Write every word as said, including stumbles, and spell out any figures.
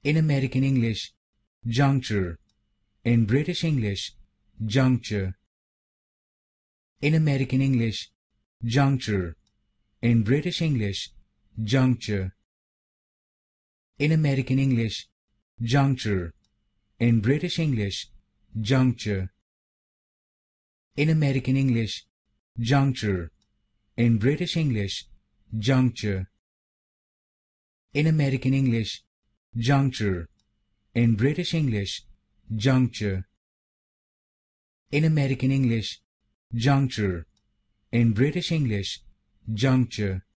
In American English, juncture. In British English, juncture. In American English, juncture. In British English, juncture. In American English, juncture. In British English, juncture. In American English, juncture. In British English, juncture. In American English, juncture. In British English, juncture. In American English, juncture. In British English, juncture.